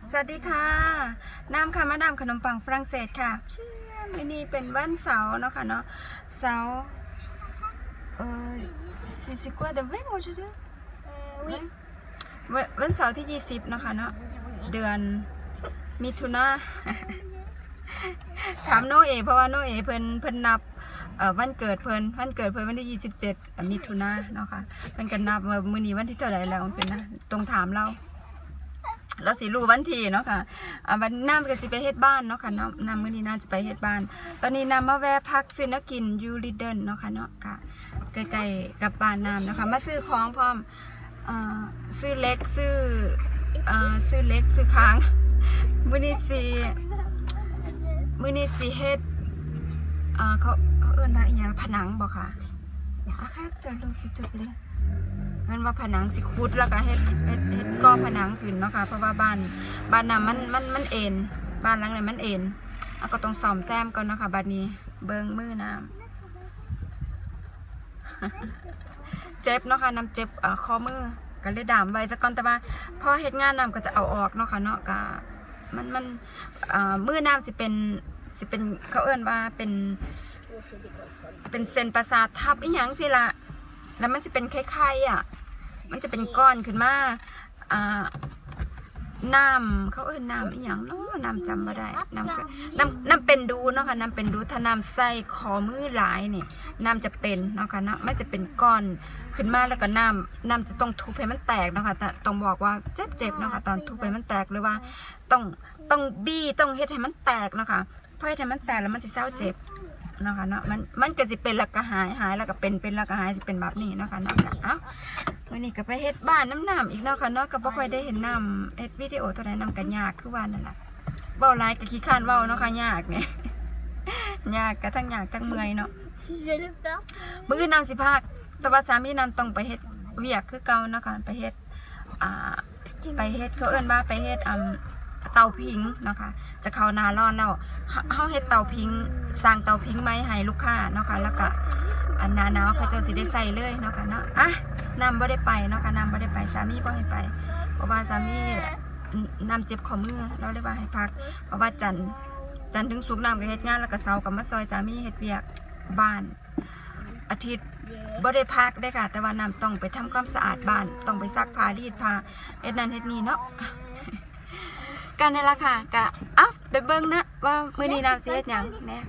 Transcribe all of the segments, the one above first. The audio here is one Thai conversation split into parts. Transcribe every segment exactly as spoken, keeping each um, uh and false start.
สวัสดีค่ะน้ำค่ะมาดามขนมปังฝรั่งเศสค่ะวันนี้เป็นวันเสาร์เนาะค่ะเนาะเสาร์เออสี่สิบกว่าเดือนวันaujourd'huiวันเสาร์ที่ยี่สิบเนาะค่ะเนาะเดือนมิถุนาถามโนเอเพราะว่าโนเอเพิ่นเพิ่นนับเอ่อวันเกิดเพิ่นวันเกิดเพิ่นวันที่ยี่สิบเจ็ดมิถุนาเนาะค่ะเพิ่นก็นับว่ามื้อนี้วันที่เท่าไหร่แล้วจังซี่นะตรงถามเราเราสิรู้วันที่เนาะค่ะวันน้ำก็สิไปเฮ็ดบ้านเนาะค่ะน้ำน้ำมื้อนี้น่าจะไปเฮ็ดบ้านตอนนี้น้ำมาแวะพักซื้อน้ำกินยูริเดิลเนาะค่ะเนาะค่ะใกล้ๆกับบ้านน้ำเนาะค่ะมาซื้อของพร้อมซื้อเล็กซื้อซื้อเล็กซื้อค้างมื้อนี้สิมื้อนี้สิเฮ็ดเขาเขาเอิ้นว่าอีหยังผนังบ่ค่ะอะค่ะจะลงสิจบเลยงั้นว่าผนังสิคุดแล้วก็เฮ็ดเฮ็ดเฮ็ดก่อผนังขึ้นเนาะค่ะเพราะว่าบ้านบ้านน่ะมันมันมันเอ็นบ้านหลังนั้นมันเอ็นเอาก็ต้องซ่อมแซมก่อนเนาะค่ะบัดนี้เบิ่งมือน้ำเจ็บเนาะค่ะน้ำเจ็บข้อมือก็เลยดามไว้ซะก่อนแต่ว่าพอเฮ็ดงานน้ำก็จะเอาออกเนาะค่ะเนาะก็มันมันมือน้ำสิเป็นสิเป็นเขาเอิ้นว่าเป็นเป็นเส้นประสาททับอีหยังสิละแล้วมันจะเป็นคล้ายๆอ่ะมันจะเป็นก้อนขึ้นมาอ่าน้ำเขาเอิ้นน้ำอีหยังเนาะน้ำจำไม่ได้น้ำน้ำน้ำเป็นดูเนาะค่ะน้ำเป็นดูถ้าน้ำใส่คอมือหลายนี่น้ำจะเป็นเนาะค่ะเนาะไม่จะเป็นก้อนขึ้นมาแล้วก็น้ำน้ำจะต้องทุบให้มันแตกเนาะค่ะแต่ต้องบอกว่าเจ็บๆเนาะค่ะตอนทุบให้มันแตกหรือว่าต้องต้องบี้ต้องเฮ็ดให้มันแตกเนาะค่ะเพราะเฮ็ดให้มันแตกแล้วมันจะเศร้าเจ็บเนาะค่ะเนาะมันมันก็สิเป็นแล้วก็หายหายแล้วก็เป็นเป็นแล้วก็หายสิเป็นแบบนี้เนาะค่ะเนาะเอ้าวันนี้ก็ไปเฮ็ดบ้านน้ำน้ำอีกเนาะค่ะเนาะก็บ่ค่อยได้เห็นน้ำเฮ็ดวิดีโอเท่าไหร่น้ำกันยากคือว่านั่นแหละเว้าหลายก็ขี้ข้านเว้าเนาะค่ะยากเนี่ยยากก็ทั้งยากทั้งเมื่อยเนาะมื้อน้ำสิพากแต่ว่าสามีน้ำต้องไปเฮ็ดเวียกคือเก่าเนาะค่ะไปเฮ็ดอ่าไปเฮ็ดเขาเอิ้นว่าไปเฮ็ดอ่าเตาพิงเนาะค่ะจะเข้าหน้าร้อนแล้วเฮาเฮ็ดเตาพิงสร้างเตาพิงไม้ให้ลูกค้าเนาะค่ะแล้วก็อันหน้าหนาวเขาจะสิได้ใส่เลยเนาะค่ะเนาะอ่ะน้ำบ่ได้ไปเนาะค่ะน้ำบ่ได้ไปสามีบ่ให้ไปเพราะว่าสามีน้ำเจ็บข้อมือเราเลยว่าให้พักเพราะว่าจันจันถึงศุกร์น้ำก็เฮ็ดงานแล้วก็เสาร์ก็มาซอยสามีเฮ็ดเวียกบ้านอาทิตย์บ่ได้พักได้ค่ะแต่ว่าน้ำต้องไปทำความสะอาดบ้านต้องไปซักผ้ารีดผ้าเฮ็ดนั่นเฮ็ดนี่เนาะกันนี่ละค่ะกะอ้าวไปเบิ่งนะว่ามื้อนี้น้ำสิเฮ็ดหยังแน่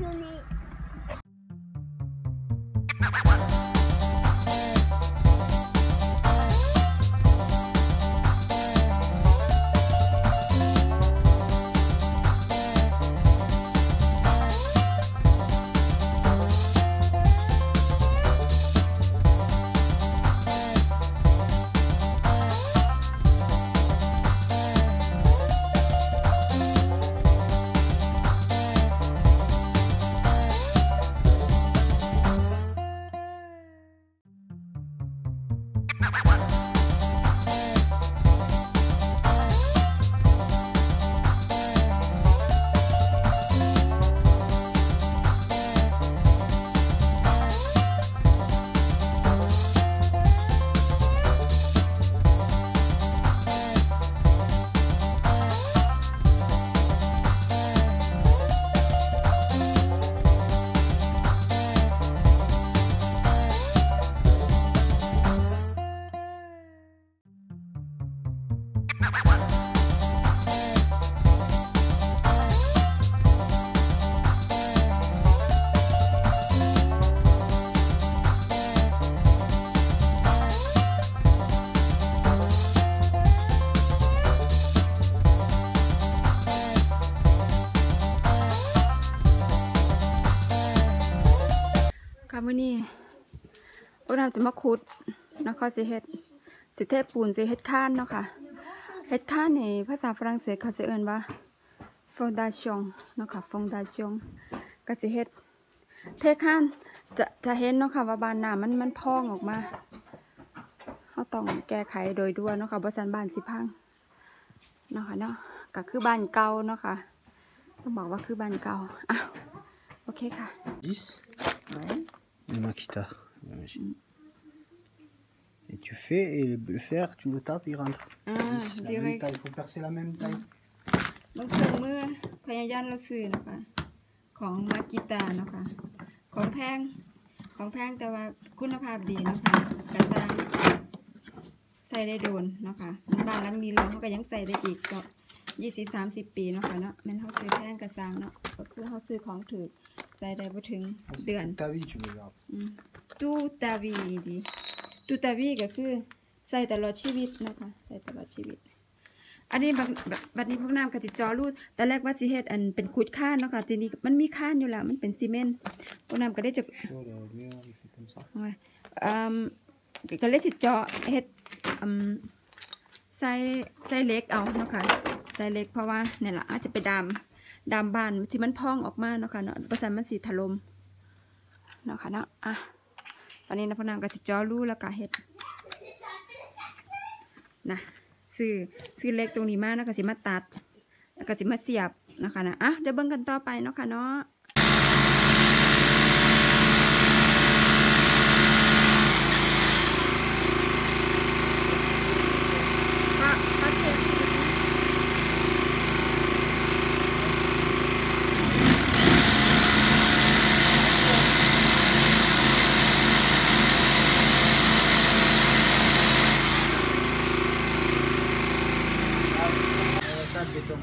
ค่ะมื้อนี้โอ้น้ำจะมาขุดแล้วก็สิเฮ็ดสิเทปูนสิเฮ็ดค้านเนาะค่ะเฮ็ดค้านในภาษาฝรั่งเศสเขาจะเอิ้นว่า fondation เนาะค่ะ fondation ก็สิเฮ็ดเทค้านจะจะเห็นเนาะค่ะว่าบ้านน้ำมันมันพองออกมาเขาต้องแก้ไขโดยด่วนเนาะค่ะบ่ซั้นบ้านสิพังเนาะค่ะเนาะก็คือบ้านเก่าเนาะค่ะต้องบอกว่าคือบ้านเก่าอ่ะโอเคค่ะ dix Le Makita. Et tu fais, et le fer, tu le tapes, il rentre. Ah, dix, la même taille, il faut percer la même taille. มันเครื่องมือพยายามเราซื้อนะคะของมากิตาเนาะค่ะของแพงของแพงแต่ว่าคุณภาพดีเนาะค่ะกระซังใส่ได้โดนเนาะค่ะบ้านหลังนี้เราเขาก็ยังใส่ได้อีกก็ยี่สิบสามสิบปีเนาะค่ะเนาะแม่นเขาซื้อแพงกระซังเนาะก็คือเขาซื้อของถูกใส่ได้บ่ถึงเดือน Ta vie, tu veux dire. ตูตาวีดีตูตาวีก็คือใส่ตลอดชีวิตเนาะค่ะใส่ตลอดชีวิตอันนี้บัดบัดนี้พวกน้ำก็จะจอรูดแต่แรกว่าสิเฮ็ดอันเป็นขุดข้านเนาะค่ะทีนี้มันมีข้านอยู่แล้วมันเป็นซีเมนต์พวกน้ำก็ได้จะ Chaud, le mur, il fait comme ça. โอ้ยอืมก็เลยสิเจาะเฮ็ดอืมใส่ใส่เหล็กเอาเนาะค่ะใส่เหล็กเพราะว่าเนี่ยล่ะอาจจะไปดามดามบ้านที่มันพองออกมาเนาะค่ะเนาะบ่ซั่นมันสิถล่มเนาะค่ะเนาะอ่ะตอนนี้นะพวกน้ำก็สิเจาะรูแล้วก็เฮ็ดนะซื้อซื้อเหล็กตรงนี้มาแล้วก็สิมาตัดแล้วก็สิมาเสียบเนาะค่ะนะอ่ะเดี๋ยวเบิ่งกันต่อไปเนาะค่ะเนาะ Ça, le béton.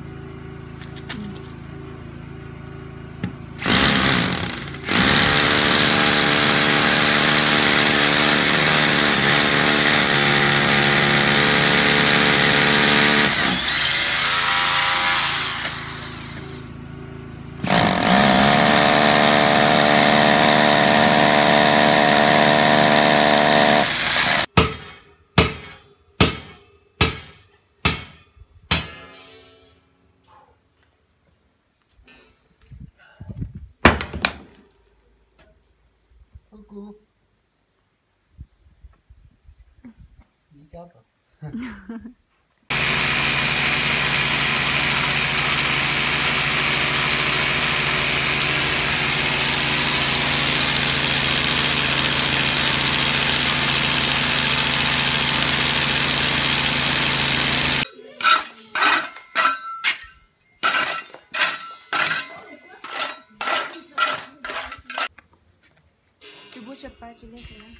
กูดีครับ Tu bouges pas, tu laisses là.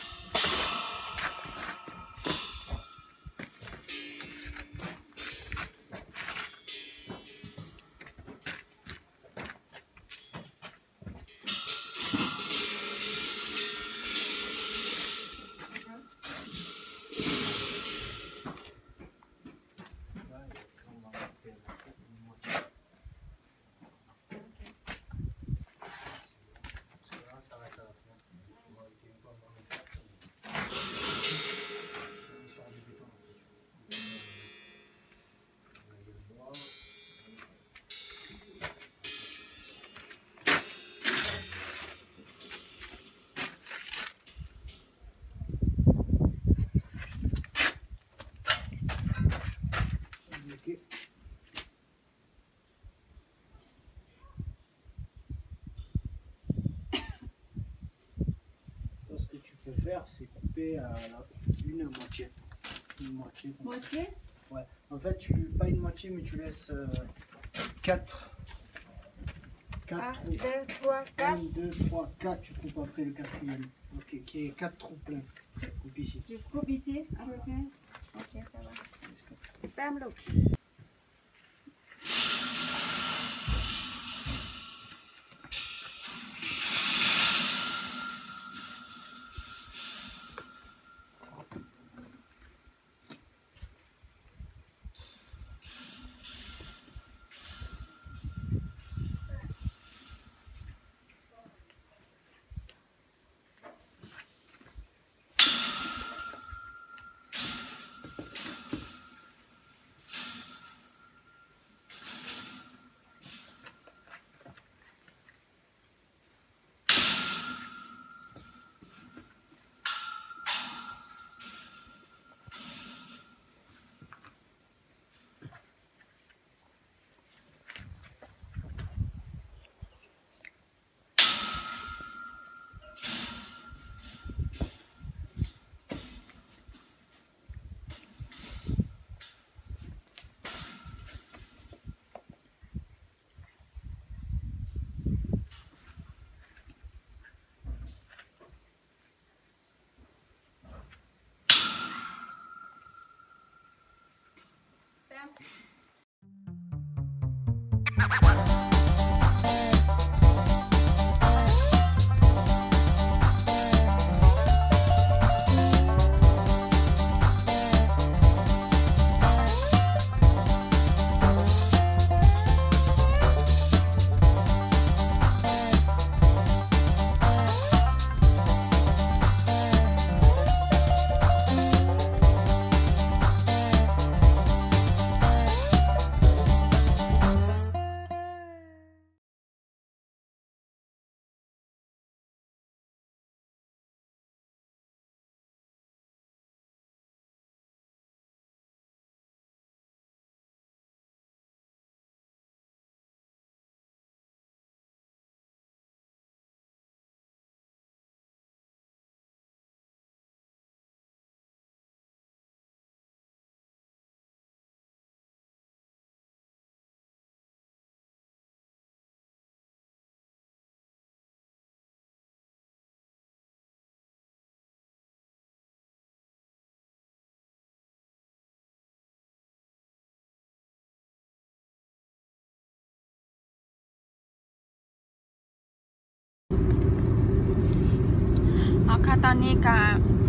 Faire, c'est couper à la, une moitié. Une moitié. Moitié? Ouais. En fait, tu pas une moitié, mais tu laisses euh, quatre. quatre un, deux, trois, quatre. un, deux, trois, quatre. Tu coupes après le quatrième. Ok, qui est quatre trous pleins. Tu coupes ici. Tu coupes ici, à peu près? Ok, ça va. Ferme-le. เอาค่ะตอนนี้ก็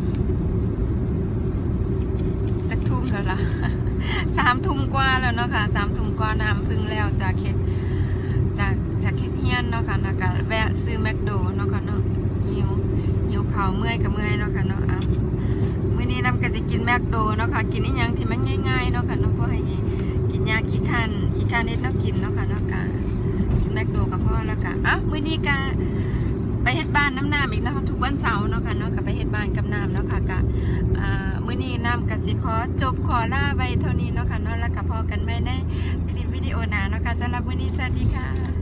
จะทุ่มแล้วล่ะ สามทุ่มกว่าแล้วเนาะค่ะสามทุ่มกว่าน้ำพึ่งแล้วจากเขตจากจากเขตเฮียนเนาะค่ะแล้วก็แวะซื้อแมคโดเนาะค่ะเนาะหิวหิวข้าวเมื่อยกับเมื่อยเนาะค่ะเนาะอ่ะมื้อนี้น้ำก็สิกินแมคโดเนาะค่ะกินอีหยังที่มันง่ายๆเนาะค่ะเนาะเพราะให้กินยาขี้คันขี้คันนิดเนาะกินเนาะค่ะเนาะก็กินแมคโดกับพ่อแล้วก็อ่ะมื้อนี้ก็ไปเฮ็ดบ้านน้ำน้ำอีกนะคะทุกวันเสาร์เนาะค่ะเนาะก็ไปเฮ็ดบ้านกับน้ำเนาะค่ะก็มื้อนี้น้ำก็สิขอจบขอลาไว้เท่านี้เนาะค่ะเนาะแล้วก็พอกันใหม่ในคลิปวิดีโอหน้าเนาะค่ะสำหรับมื้อนี้สวัสดีค่ะ